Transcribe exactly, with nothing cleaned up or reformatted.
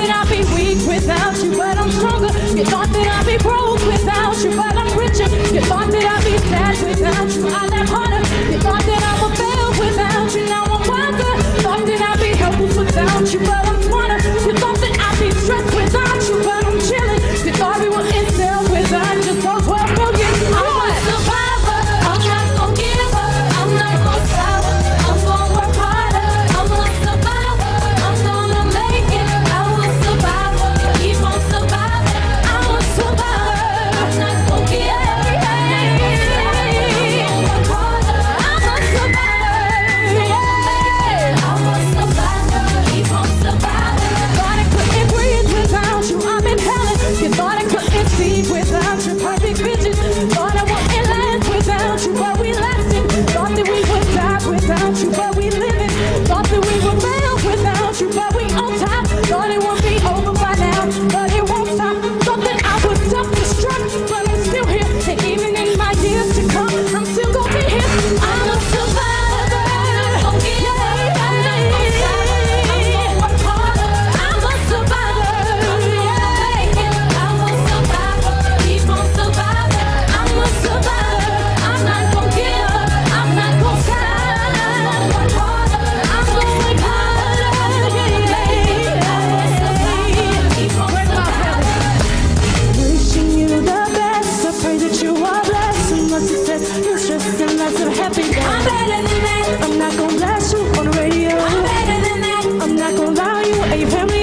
that I'd be weak without you, but I'm stronger. You thought that I'd be broke without you, but I'm richer. You thought that I'd be sad without you, I laugh harder. You thought that I would fail without you, now I'm wiser. Thought that I'd be helpless without you, but I'm smarter. You thought that I'd be stressed without you, but I'm chilling. You thought we were in cell without you, so twelve million. I'm a survivor. I'm not gonna give up. I'm not gonna stop. I'm gonna work harder. I'm a survivor. I'm gonna make it. I'm a survivor. Keep on surviving. I'm a survivor. I'm not gonna give up. I'm gonna work harder. I'm a survivor. I'm a survivor. Keep on surviving. Thought I couldn't breathe without you. I'm inhaling. You thought I couldn't see without your perfect vision. Thought I wouldn't last without you, but we lasted. Thought that we would die without you, but we living. Thought that we would fail without you, but we on top. Thought it would be over by now, but it won't stop. Thought that I would self-destruct, but I'm still here. And even in my years to come, I'm still gonna be here. I'm a survivor. I'm not gonna stop. I'm gonna work harder. I'm a survivor. I'm gonna make it. I'm a survivor. Keep on surviving. I'm a survivor. I'm not gonna give up. I'm not gonna stop. I'm gonna work harder. I'm gonna work harder. I'm gonna make it. I'm a survivor. Keep on surviving. Wishing you the best. I pray that you are blessed with much success, no stress, and lots of happiness. I'm better than that. I'm not gonna blast you on the radio. I'm better than that. I'm not gonna lie, you and your family